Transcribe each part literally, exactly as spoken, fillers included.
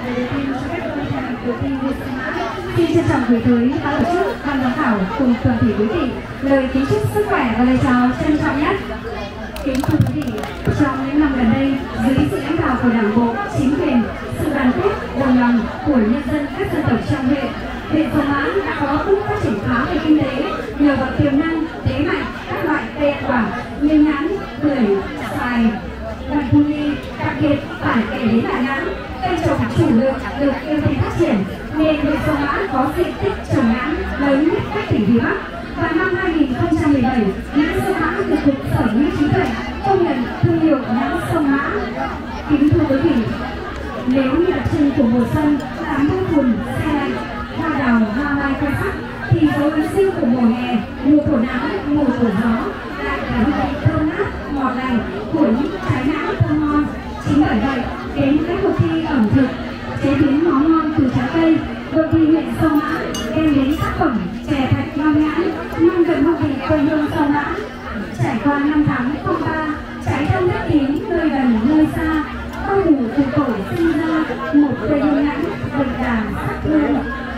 Lời đầu tiên cho phép tôi thay mặt cuộc thi Việt Sông Mã xin trân trọng gửi tới ban tổ chức, ban giám khảo cùng toàn thể quý vị lời kính chúc sức khỏe và lời chào trân trọng nhất. Kính thưa quý vị, trong những năm gần đây, dưới sự lãnh đạo của Đảng bộ, chính quyền, sự đoàn kết, đồng lòng của nhân dân các dân tộc trong huyện, huyện Sông Mã đã có bước phát triển khá về kinh tế nhờ vào tiềm năng, thế mạnh các loại cây ăn quả như nhãn, bưởi, xoài, vải thu ly. Đặc biệt phải kể đến là nhãn, cây trồng chủ lực được ưu tiên phát triển nên huyện Sông Mã có diện tích trồng nhãn lớn nhất các tỉnh phía Bắc. Và năm hai nghìn không trăm mười bảy, nhãn Sông Mã được Cục Sở Hữu trí tuệ công nhận thương hiệu nhãn Sông Mã. Kính thưa quý vị, nếu như đặc trưng của mùa xuân là mưa phùn, xe lạnh, hoa đào, hoa mai khoe sắc, thì dấu ấn riêng của mùa hè, mùa thổ nắng, mùa thổi gió lại là hương vị thơm ngát, ngọt lành của những trái nhãn thơm ngon. Chính bởi vậy, đến các cuộc thi ẩm thực, chế biến món ngon từ trái cây, đội thi huyện Sông Mã đem đến tác phẩm chè thạch long nhãn mang đậm hương vị quê hương Sông Mã. Trải qua năm tháng phong ba, trái thơm đất tím nơi gần nơi xa, bao mù từ cổ sinh ra một quê hương nhãn đậm đà sắc hương.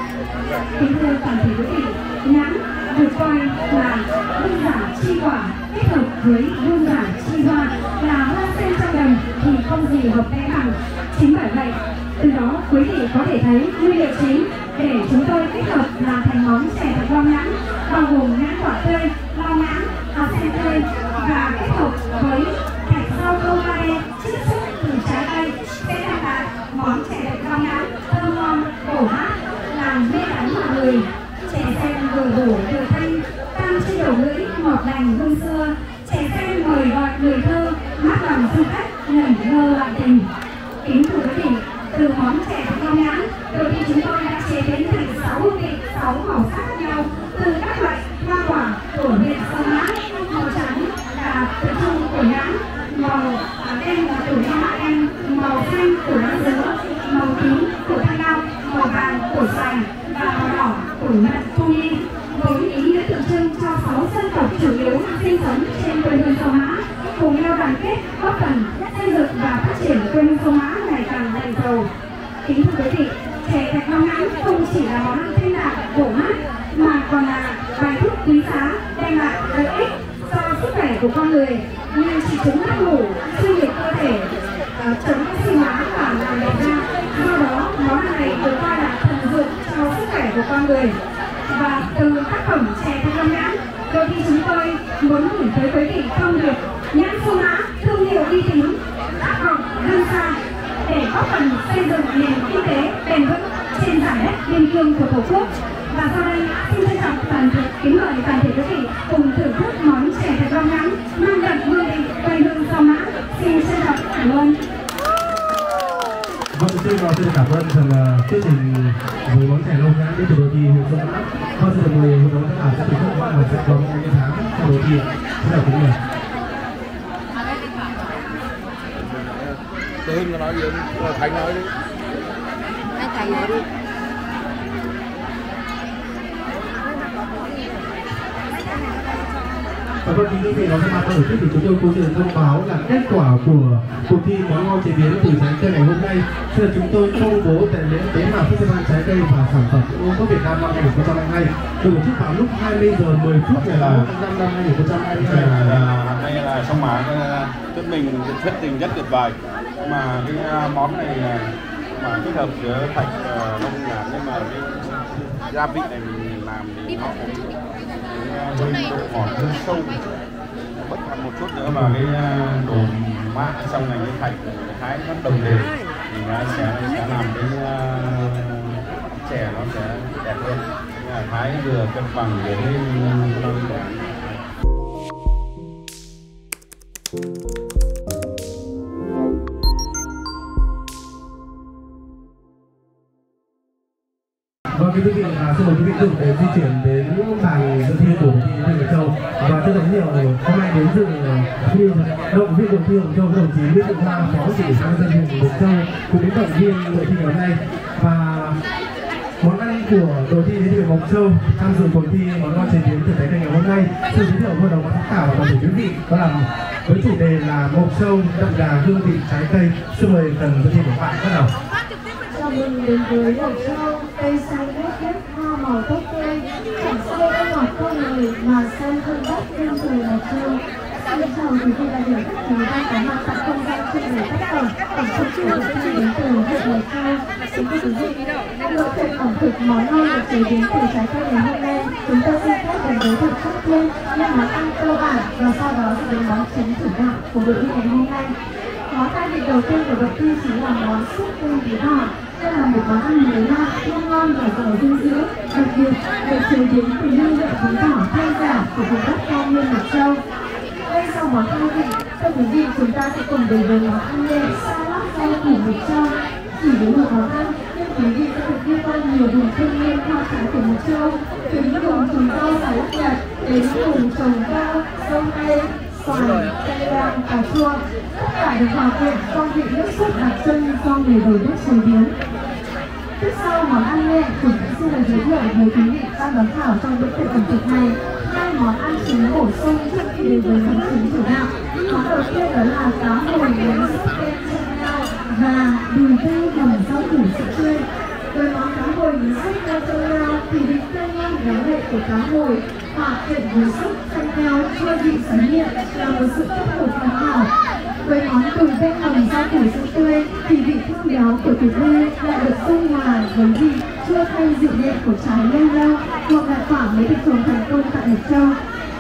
Kính thưa toàn thể quý vị, nhãn được coi là hương giả chi quả kết hợp với hương giả chi hoa, là hoa sen trong đồng thì không gì hợp lẽ bằng. Chính bởi vậy, từ đó quý vị có thể thấy nguyên liệu chính để chúng tôi kết hợp làm thành món chè thạch long nhãn bao gồm nhãn quả tươi, long nhãn, hạt sen tươi và kết hợp với thạch rau câu ba chiết xuất từ trái cây sẽ đem lại món chè thạch long nhãn thơm ngon, bổ mát, làm mê đắm mọi người. Chè sen vừa bổ vừa thanh, tan trên đầu lưỡi ngọt lành hương xưa. Chè sen mời gọi người thơ, mát lòng du khách ngẩn ngơ lại tình. Kính thưa quý vị, từ món chè thạch long nhãn, đội thi chúng tôi đã chế biến thành sáu hương vị, sáu màu sắc khác nhau từ các loại hoa quả của huyện Sông Mã. Màu trắng là tập trung của nhãn, màu đen là của hoa mạ đen, màu xanh của nhãn dứa, màu tím của thanh long, màu vàng của xoài và màu đỏ của nhãn thu ly. Với ý nghĩa tượng trưng cho sáu dân tộc chủ yếu sinh sống trên quê hương Sông Mã cùng nhau đoàn kết góp phần xây dựng và phát triển quê hương Sông Mã ngày càng đậm giàu. Kính thưa quý vị, chè thạch long nhãn không chỉ là món ăn thanh đạm bổ mát mà còn là bài thuốc quý giá đem lại lợi ích cho sức khỏe của con người như trị chứng mất ngủ, suy nhược cơ thể, uh, chống oxy hóa và làm đẹp da. Do đó món ăn này được coi là thần dược cho sức khỏe của con người. Và từ tác phẩm chè thạch long nhãn, đội thi chúng tôi muốn gửi tới quý vị thông điệp nhãn Sông Mã thương hiệu uy tín, khát vọng vươn xa để góp phần xây dựng nền kinh tế bền vững trên giải đất biên cương của Tổ quốc. Và sau đây xin trân trọng toàn thể kính mời toàn thể quý vị cùng thưởng thức món chè thạch long nhãn mang đậm hương vị quê hương Sông Mã. Xin trân trọng cảm ơn. Vâng, xin xin cảm ơn phần thuyết trình với món chè long nhãn đến từ đội thi huyện Sông Mã. Vâng, xin được mời hội đồng giám khảo sẽ thưởng thức món ăn sẽ có những tháng trong đội thi. Xin chào quý vị. Tôi Hưng có nói gì không? Thành nói đi. Anh Thành nói đi. Và vâng, kính quý vị, nói mặt ở trước thì chúng tôi cũng xin thông báo là kết quả của cuộc thi món ngon chế biến từ trái cây ngày hôm nay sẽ là chúng tôi công bố tại lễ bế mạc Festival trái cây và sản phẩm ô cốp Việt Nam năm hai nghìn không trăm hai mươi hai được tổ chức vào lúc hai mươi giờ mười phút ngày sáu tháng năm năm hai nghìn không trăm hai mươi hai. Đây là Sông Mã thuyết mình thuyết trình rất tuyệt vời, mà cái món này mà kết hợp giữa thạch long nhãn nhưng mà cái gia vị này mình làm thì nó cũng hơi độ ngọt hơi sâu, bất còn một chút nữa mà cái đồ mát trong này cái thạch thái nó đồng đều thì nó sẽ sẽ làm cái chè nó sẽ đẹp hơn, thái vừa cân bằng với long nhãn. Vâng, quý vị, à, xin mời quý vị cùng để di chuyển đến bàn dự thi của thi Huyện Mộc Châu và rất nhiều hôm nay đến dự như động viên đội thi Mộc Châu đồng chí Nguyễn Thị Hoa, phó chủ tịch ủy ban nhân dân huyện Mộc Châu cùng đến động viên đội thi ngày hôm nay. Và món ăn của đội thi đến từ Mộc Châu tham dự cuộc thi món ngon chế biến từ trái cây ngày hôm nay xin giới thiệu hội đồng giám khảo và toàn thể quý vị đó là với chủ đề là Mộc Châu đậm đà hương vị trái cây. Xin mời phần dự thi của bạn bắt đầu. chào mừng đến với Mộc Châu, cây xanh nước biếc, hoa màu tốt tươi, chẳng say đã ngọt con người mà sen không đất yêu trời Mộc Châu. Xin chào quý vị đại biểu khách quý đang có mặt tại không gian trưng bày tác phẩm ẩm thực của cuộc thi đến từ huyện Mộc Châu. Kính thưa quý vị, nội thịnh ẩm thực món ngon được chế biến từ trái cây ngày hôm nay, chúng tôi xin phép đến giới thiệu trước tiên những món ăn cơ bản và sau đó sẽ đến món chính chủ đạo của đội thi ngày hôm nay. Món khai vị đầu tiên của đội thi chính là món súp tôm bí đỏ. Đây là một món ăn mới lạ, thơm ngon và giàu dinh dưỡng, đặc biệt được chế biến từ nguyên liệu bí đỏ thanh giả của vùng đất cao nguyên Mộc Châu. Ngay sau món khai vị, thưa quý vị, chúng ta sẽ cùng đến với món ăn nhẹ salad rau củ Mộc Châu. Chỉ với một món ăn, nhưng quý vị sẽ được đi qua nhiều vùng thiên nhiên hoa trái của Mộc Châu, từ những vùng trồng rau xà lách Nhật đến vùng trồng rau, dâu tây, xoài, cây đào, cà chua. Tất cả được hòa quyện trong vị nước súp đặc trưng do người đầu bếp chế biến. Tiếp sau món ăn nhẹ, chúng tôi xin được giới thiệu với quý vị ban giám khảo trong bữa tiệc ẩm thực này hai món ăn chính bổ sung trước khi đến với món chính chủ đạo. Món đầu tiên đó là cá hồi nướng súp đen chanh nhau và đùi dê hầm rau củ sữa tươi. Với món cá hồi nướng súp đen chanh nhau thì vị tươi ngon béo lệ của cá hồi hòa quyện với súp chanh nhau chua vị sánh nhẹ là một sự kết hợp hoàn hảo. Với món đùi dê hầm rau củ sữa tươi thì vị thơm béo của thịt dê lại được dung hòa với vị chua thanh dịu nhẹ của trái leo leo, một loại quả mới được trồng thành công tại Mộc Châu.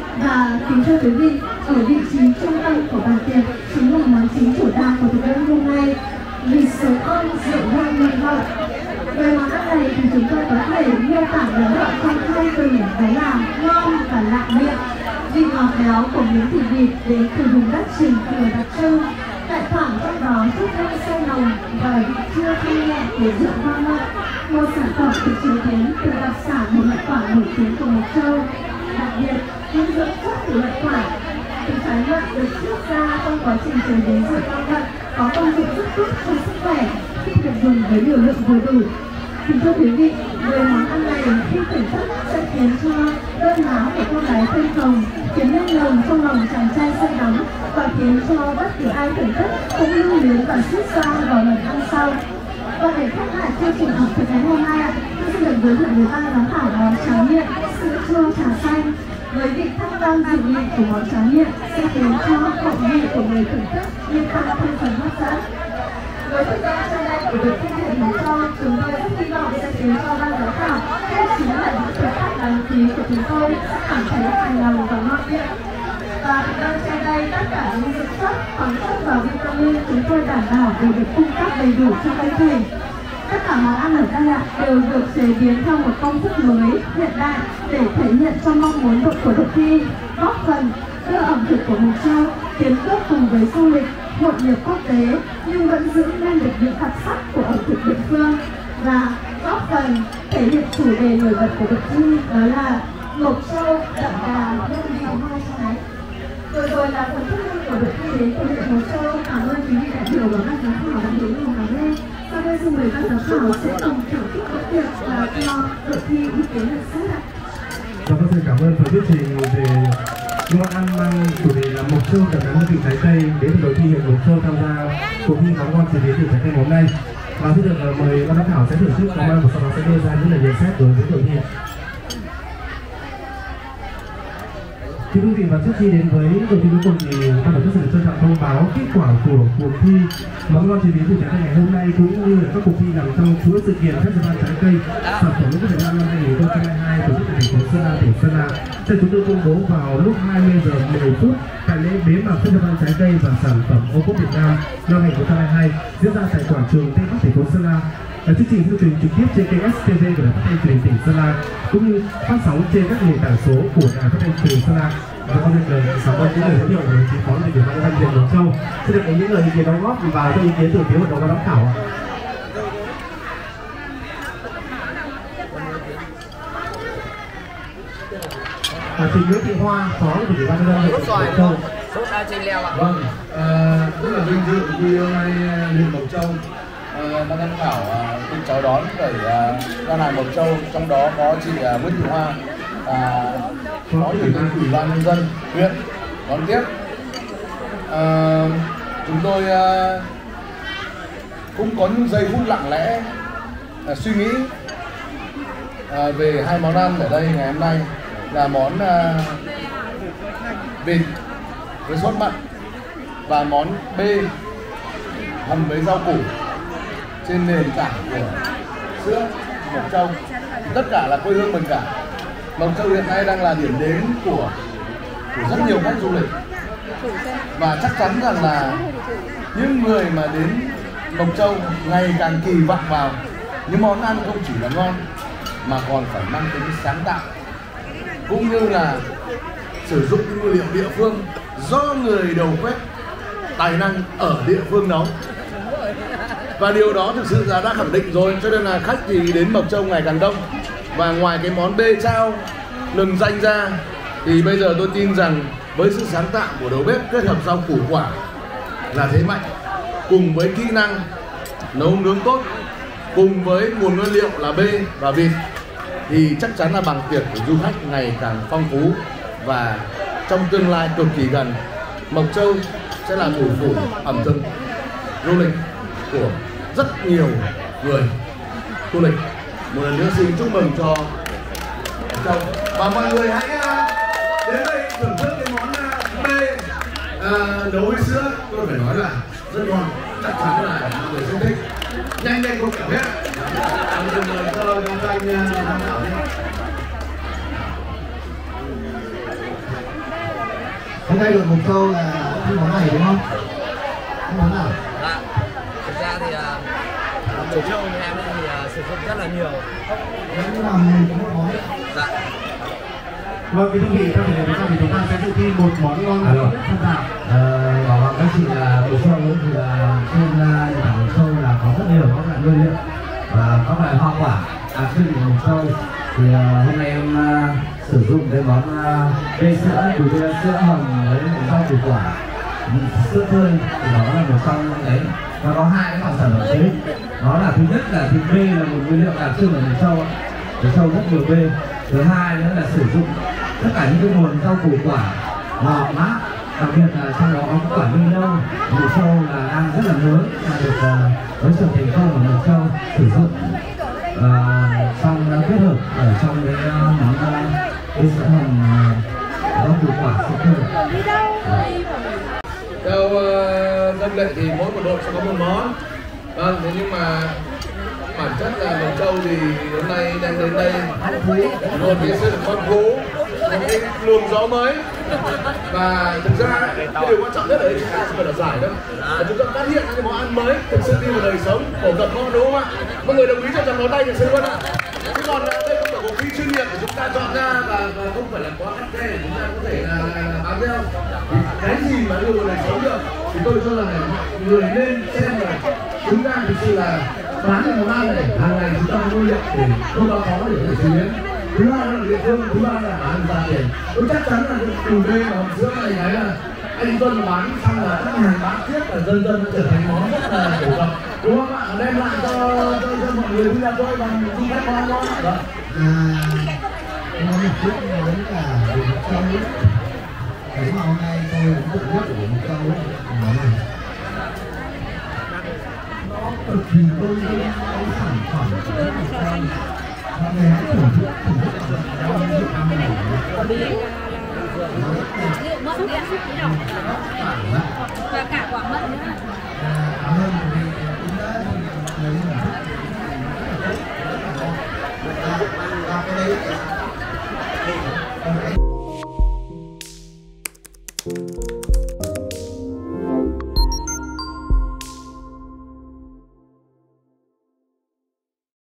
Và kính thưa quý vị, ở vị trí trung tâm của bàn tiệc chính là món chính chủ đạo của thực đơn hôm nay, vịt sấu ong rượu vang mặn ngọt. Về món ăn này thì chúng tôi có thể miêu tả ngắn gọn trong hai từ, đó là ngon và lạ miệng. Vị ngọt béo của miếng thịt vịt đến từ vùng đất Truyền Thừa đặc trưng, lại thoảng trong đó chút hương sôi nồng và vị chua thanh nhẹ của rượu vang mặn, một sản phẩm được chế biến từ đặc sản một loại quả nổi tiếng của Mộc Châu. Đặc biệt, dinh dưỡng chất của loại quả từ trái mận được chiết ra trong quá trình chế biến rượu vang mặn có công dụng rất tốt cho sức khỏe khi được dùng với liều lượng vừa đủ. Kính thưa quý vị, với món ăn này khi thưởng thức sẽ khiến cho đôi má của cô gái thêm hồng, khiến lên lòng trong lòng chàng trai say đắm và khiến cho bất kỳ ai thưởng thức cũng lưu luyến và suýt xoa vào lần ăn sau. Và để khép lại chương trình ẩm thực ngày hôm nay, tôi xin được giới thiệu với ban giám khảo món tráng miệng sữa chua trà xanh. Với vị thanh vang dịu nhẹ của món tráng miệng sẽ khiến cho khẩu vị của người thưởng thức như tăng thêm phần hấp dẫn. Với thực đơn trên đây của đội thi huyện Mộc Châu, chúng tôi rất hy vọng sẽ khiến cho ban giám khảo, đây chính là những thực khách đáng quý của chúng tôi, sẽ cảm thấy hài lòng và ngon miệng. Và thực đơn trên đây, tất cả những dưỡng chất, khoáng chất và vitamin chúng tôi đảm bảo đều được cung cấp đầy đủ cho cơ thể. Tất cả món ăn ở đây đều được chế biến theo một công thức mới, hiện đại để thể hiện cho mong muốn của đội thi, góp phần đưa ẩm thực của Mộc Châu tiến bước cùng với du lịch, hội nhập quốc tế nhưng vẫn giữ nên được những đặc sắc của ẩm thực địa phương và góp phần thể hiện chủ đề nổi bật của đội thi, đó là Mộc Châu đậm đà hương vị hoa trái. Vừa rồi là phần thuyết minh của đội thi đến từ huyện Mộc Châu. Cảm ơn quý vị đại biểu và ban giám khảo đã đến cùng lắng nghe. Sau đây xin mời ban giám khảo sẽ cùng thưởng thức bữa tiệc và cho đội thi ý kiến nhận xét ạ. Vâng, xin cảm ơn phần thuyết trình về món ăn mang chủ đề là Mộc Châu đậm đà hương vị trái cây đến từ đội thi huyện Mộc Châu tham gia cuộc thi món ngon chế biến từ trái cây hôm nay. Và xin được mời ban giám khảo sẽ thưởng thức món ăn và sau đó sẽ đưa ra những lời nhận xét đối với đội thi. Thưa quý vị, và trước khi đến với đội thi cuối cùng thì ban tổ chức xin trân trọng thông báo kết quả của cuộc thi món ngon chế biến từ trái cây ngày hôm nay cũng như là các cuộc thi nằm trong chuỗi sự kiện Festival trái cây sản phẩm nước Việt Nam năm hai nghìn không trăm hai mươi hai tổ chức tại thành phố Sơn La, tỉnh Sơn La sẽ chúng tôi công bố vào lúc hai mươi giờ mười phút tại lễ bế mạc Festival trái cây và sản phẩm ô cốp Việt Nam năm hai nghìn không trăm hai mươi hai diễn ra tại quảng trường Tây Bắc thành phố Sơn La. Ở chương trình được truyền trực tiếp trên kênh ét tê vê của Đài Phát thanh Truyền hình tỉnh Sơn La cũng như phát sóng trên các nền tảng số của Đài Phát thanh Truyền hình Sơn La. Và con được cảm ơn những lời giới thiệu của đồng chí phó đại biểu ban dân huyện Mộc Châu. Xin được có những lời ý kiến đóng góp và cho ý kiến từ phía hội đồng ban giám khảo. À, chị Nguyễn Thị Hoa, phó đại biểu ban dân huyện Mộc Châu. Vâng, à, rất là vinh dự khi hôm nay huyện Mộc Châu ban giám khảo được chào đón bởi gian hàng Mộc Châu, trong đó có chị Nguyễn Thị Hoa, à, phó chủ tịch ủy ban nhân dân huyện đón tiếp. À, chúng tôi à, cũng có những giây phút lặng lẽ à, suy nghĩ à, về hai món ăn ở đây ngày hôm nay là món à, vịt với sốt mặn và món B hầm với rau củ trên nền tảng của sữa Mộc Châu. Tất cả là quê hương mình cả. Mộc Châu hiện nay đang là điểm đến của, của rất nhiều khách du lịch, và chắc chắn rằng là những người mà đến Mộc Châu ngày càng kỳ vọng vào những món ăn không chỉ là ngon mà còn phải mang tính sáng tạo, cũng như là sử dụng những nguyên liệu địa phương do người đầu bếp tài năng ở địa phương nấu. Và điều đó thực sự là đã khẳng định rồi, cho nên là khách thì đến Mộc Châu ngày càng đông. Và ngoài cái món bê chao lừng danh ra thì bây giờ tôi tin rằng với sự sáng tạo của đầu bếp kết hợp rau củ quả là thế mạnh, cùng với kỹ năng nấu nướng tốt, cùng với nguồn nguyên liệu là bê và vịt, thì chắc chắn là bằng tiệc của du khách ngày càng phong phú. Và trong tương lai cực kỳ gần, Mộc Châu sẽ là thủ phủ ẩm thực du lịch của rất nhiều người du lịch. Một lần nữa xin chúc mừng cho Mộc Châu, và mọi người hãy đến đây thưởng thức cái món bê à, nấu với sữa. Tôi phải nói là rất ngon, chắc chắn là mọi người sẽ thích. Nhanh nhanh không kẻo hết. Xin mời cho các anh tham khảo nhé. Hôm nay được Mộc Châu là cái món này đúng không? Cái món nào? Dạ, thực ra thì Mộc Châu nhà em thì uh, sử dụng rất là nhiều. Nó làm một món. Dạ. Vâng, cái thưa quý vị, trong thời gian thì chúng ta sẽ dự thi một món ngon nhất tham khảo. Bảo bạn các chị là Mộc Châu thì là trên địa bàn Mộc Châu là có rất nhiều các loại nguyên liệu và các loại hoa quả đặc trưng của Mộc Châu. Thì uh, hôm nay em uh, sử dụng cái món uh, bê sữa, từ bê sữa hầm với rau củ quả, sữa tươi, thì đó là một trong những đấy. Nó có hai cái dòng sản phẩm chính. Đó là thứ nhất là thịt bê là một nguyên liệu đặc trưng của Mộc Châu. Mộc Châu rất nhiều bê. Thứ hai nữa là sử dụng tất cả những cái nguồn rau củ quả ngọt mát, đặc biệt là trong đó có quả minh lâu. Mộc Châu là đang rất là mới và được uh, với sự thành công của Mộc Châu sử dụng uh, xong kết hợp ở trong cái món bê sữa hầm rau củ quả sữa tươi. Theo uh, thông lệ thì mỗi một đội sẽ có một món. Vâng, thế nhưng mà bản chất là Mộc Châu thì hôm nay đang đến đây một cái sự phong phú, một cái luồng gió mới. Và thực ra cái điều quan trọng nhất ở đây chúng ta không phải là giải đâu, là chúng ta phát hiện những món ăn mới thực sự đi vào đời sống, phổ cập ngon, đúng không ạ? Mọi người đồng ý cho rằng nó tay thực sự luôn ạ. Chứ còn đây không phải cuộc thi chuyên nghiệp để chúng ta chọn ra, và, và không phải là có khắt khe để chúng ta có thể là, là, là bám theo. Thì cái gì mà đưa vào đời sống được thì tôi cho rằng là mọi người nên xem là chúng ta thực sự là bán cái món ăn này hàng ngày chúng ta có nguyên liệu để không bao khó để có thể chế biến. Thứ hai là địa phương, thứ ba là bán ra tiền. Tôi chắc chắn là từ đây mà giữa này thấy là anh Tuân bán xong là các hàng bán tiếp và dần dần trở thành món rất là phổ cập, đúng không ạ? Đem lại cho, cho, cho mọi người đi ra tôi bằng du khách ngon ngon. Vâng. À, món một chút nói là về Mộc Châu ấy. Cái mà hôm nay tôi ấn tượng nhất của Mộc Châu ấy, món này nó cực kỳ tôn vinh cái sản phẩm của Mộc Châu. Mọi người hãy thưởng thức thưởng thức sản phẩm rau ăn này. Liệu mận đi ăn và cả quả mận nữa. Cảm ơn vì cũng đã lấy một chút cái đấy.